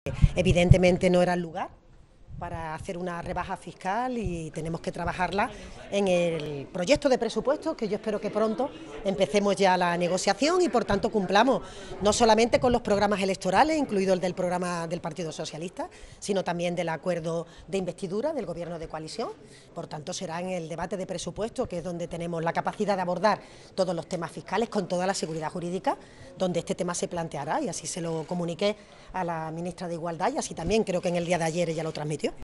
Evidentemente no era el lugar para hacer una rebaja fiscal y tenemos que trabajarla en el proyecto de presupuestos, que yo espero que pronto empecemos ya la negociación y por tanto cumplamos no solamente con los programas electorales, incluido el del programa del Partido Socialista, sino también del acuerdo de investidura del Gobierno de coalición. Por tanto será en el debate de presupuestos, que es donde tenemos la capacidad de abordar todos los temas fiscales con toda la seguridad jurídica, donde este tema se planteará, y así se lo comuniqué a la ministra de Igualdad y así también creo que en el día de ayer ella lo transmitió.